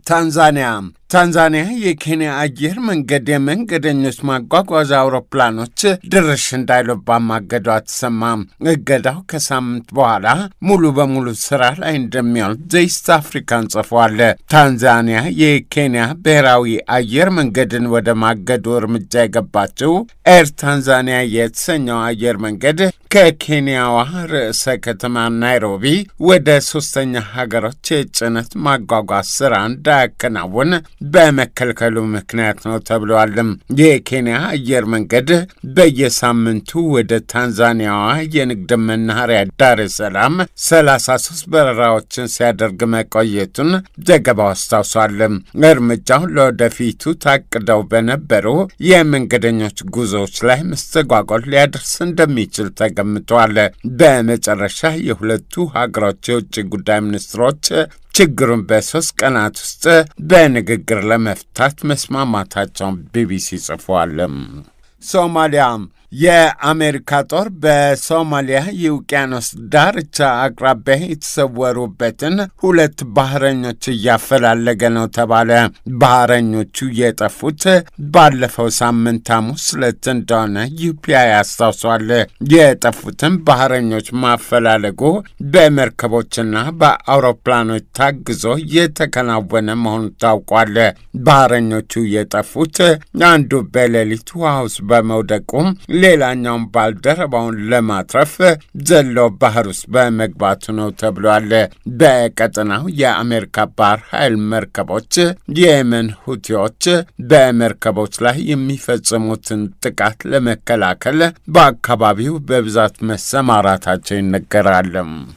ታንዛኒያ የኬንያ አየር መንገድ የመንገደኞች ማጓጓዣ አውሮፕላኖች ድርሽ እንዳይሉባ ማገዷ ተሰማ። እገዳው ከሳምንት በኋላ ሙሉ በሙሉ ስራ ላይ እንደሚውል ዘኢስት አፍሪካን ጽፏል። ታንዛኒያ የኬንያ ብሔራዊ አየር መንገድን ወደ ማገዱ እርምጃ የገባችው ኤር ታንዛኒያ የተሰኘው አየር መንገድ ከኬንያዋ ርዕሰ ከተማ ናይሮቢ ወደ ሶስተኛ ሀገሮች የጭነት ማጓጓዝ ስራ እንዳያከናውን በመከልከሉ ምክንያት ነው ተብሏል። የኬንያ አየር መንገድ በየሳምንቱ ወደ ታንዛኒያዋ የንግድ መናኸሪያ ዳር ሰላም 33 በረራዎችን ሲያደርግ መቆየቱን ዘገባው አስታውሷል። እርምጃው ለወደፊቱ ታቅደው በነበሩ የመንገደኞች ጉዞዎች ላይ መስተጓጎል ሊያደርስ እንደሚችል ተገምቷል። በመጨረሻ የሁለቱ ሀገሮች የውጭ ጉዳይ ሚኒስትሮች ችግሩን በ3 ቀናት ውስጥ በንግግር ለመፍታት መስማማታቸውን ቢቢሲ ጽፏል። ሶማሊያ የአሜሪካ ጦር በሶማሊያ የውቅያኖስ ዳርቻ አቅራቢያ የተሰወሩበትን 2 ባህረኞች እያፈላለገ ነው ተባለ። ባህረኞቹ የጠፉት ባለፈው ሳምንት ሐሙስ ዕለት እንደሆነ ዩፒያ ያስታውሷል። የጠፉትን ባህረኞች ማፈላለጉ በመርከቦችና በአውሮፕላኖች ታግዞ የተከናወነ መሆኑ ታውቋል። ባህረኞቹ የጠፉት አንዱ በሌሊት ውሃ ውስጥ በመውደቁ ሌላኛውን ባልደረባውን ለማትረፍ ዘሎ ባህር ውስጥ በመግባቱ ነው ተብሏል። በቀጠናው የአሜሪካ ባህር ኃይል መርከቦች የየመን ሁቲዎች በመርከቦች ላይ የሚፈጽሙትን ጥቃት ለመከላከል በአካባቢው በብዛት መሰማራታቸው ይነገራል።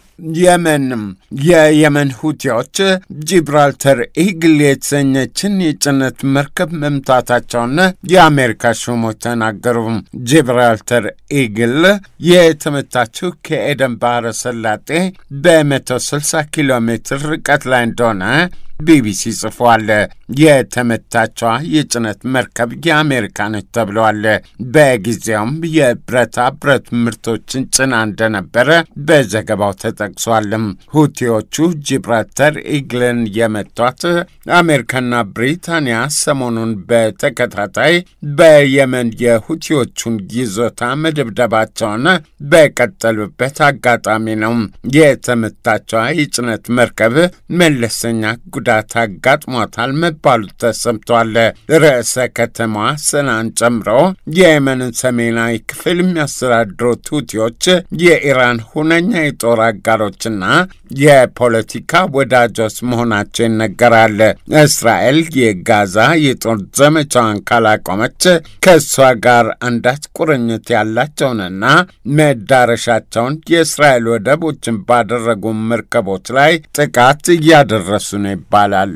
የየመን ሁቲዎች ጂብራልተር ኢግል የተሰኘችን የጭነት መርከብ መምታታቸውን የአሜሪካ ሹሞች ተናገሩ። ጂብራልተር ኢግል የተመታችው ከኤደን ባህረ ሰላጤ በ160 ኪሎ ሜትር ርቀት ላይ እንደሆነ ቢቢሲ ጽፏል። የተመታቸዋ የጭነት መርከብ የአሜሪካኖች ተብለዋል። በጊዜውም የብረታ ብረት ምርቶችን ጭና እንደነበረ በዘገባው ተጠቅሷል። ሁቲዎቹ ጂብራልተር ኢግልን የመቷት አሜሪካና ብሪታኒያ ሰሞኑን በተከታታይ በየመን የሁቲዎቹን ይዞታ መደብደባቸውን በቀጠሉበት አጋጣሚ ነው። የተመታቸዋ የጭነት መርከብ መለሰኛ ጉዳት አጋጥሟታል መባሉ ተሰምቷል። ርዕሰ ከተማዋ ሰናን ጨምሮ የየመንን ሰሜናዊ ክፍል የሚያስተዳድሩት ሁቲዎች የኢራን ሁነኛ የጦር አጋሮችና የፖለቲካ ወዳጆች መሆናቸው ይነገራል። እስራኤል የጋዛ የጦር ዘመቻዋን ካላቆመች ከእሷ ጋር አንዳች ቁርኝት ያላቸውንና መዳረሻቸውን የእስራኤል ወደቦችን ባደረጉ መርከቦች ላይ ጥቃት እያደረሱ ነው ይባላል።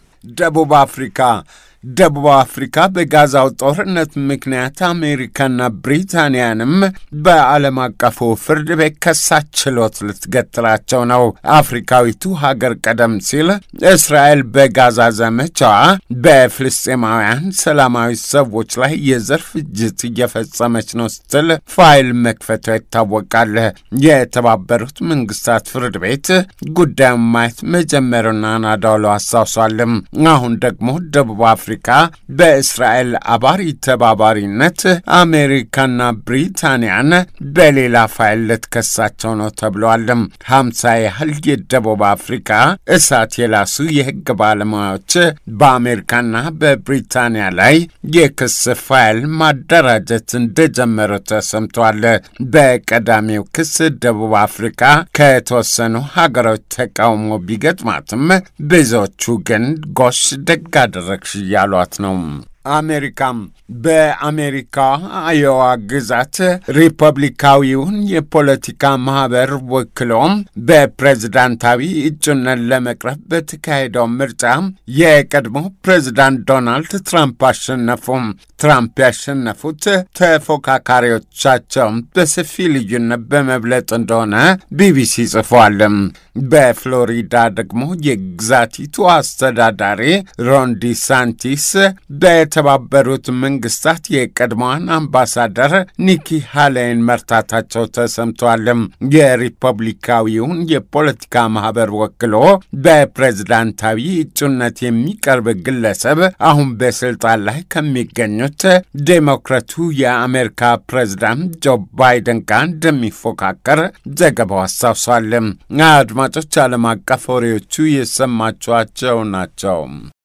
ደቡብ አፍሪካ በጋዛው ጦርነት ምክንያት አሜሪካና ብሪታኒያንም በዓለም አቀፉ ፍርድቤት ከሳች ችሎት ልትገትራቸው ነው። አፍሪካዊቱ ሀገር ቀደም ሲል እስራኤል በጋዛ ዘመቻዋ በፍልስጤማውያን ሰላማዊ ሰዎች ላይ የዘር ፍጅት እየፈጸመች ነው ስትል ፋይል መክፈቷ ይታወቃል። የተባበሩት መንግስታት ፍርድ ቤት ጉዳዩን ማየት መጀመሩን አናዶሉ አስታውሷል። አሁን ደግሞ ደቡብ አፍሪካ በእስራኤል አባሪ ተባባሪነት አሜሪካና ብሪታኒያን በሌላ ፋይል ልትከሳቸው ነው ተብሏል። 50 ያህል የደቡብ አፍሪካ እሳት የላሱ የህግ ባለሙያዎች በአሜሪካና በብሪታኒያ ላይ የክስ ፋይል ማደራጀት እንደጀመሩ ተሰምቷል። በቀዳሚው ክስ ደቡብ አፍሪካ ከተወሰኑ ሀገሮች ተቃውሞ ቢገጥማትም ብዙዎቹ ግን ጎሽ ደግ አደረግሽ ያሏት ነው። አሜሪካም በአሜሪካ አዮዋ ግዛት ሪፐብሊካዊውን የፖለቲካ ማህበር ወክሎም በፕሬዝዳንታዊ እጩነት ለመቅረብ በተካሄደው ምርጫ የቀድሞ ፕሬዝዳንት ዶናልድ ትራምፕ አሸነፉ። ትራምፕ ያሸነፉት ተፎካካሪዎቻቸው በሰፊ ልዩነት በመብለጥ እንደሆነ ቢቢሲ ጽፏል። በፍሎሪዳ ደግሞ የግዛቲቱ አስተዳዳሪ ሮን ዲሳንቲስ በተባበሩት መንግስታት የቀድሞዋን አምባሳደር ኒኪ ሃሌን መርታታቸው ተሰምቷል። የሪፐብሊካዊውን የፖለቲካ ማህበር ወክሎ በፕሬዝዳንታዊ እጩነት የሚቀርብ ግለሰብ አሁን በስልጣን ላይ ከሚገኙት ዴሞክራቱ የአሜሪካ ፕሬዝዳንት ጆ ባይደን ጋር እንደሚፎካከር ዘገባው አስታውሷል። አድማጮች ዓለም አቀፍ ወሬዎቹ የሰማችኋቸው ናቸው።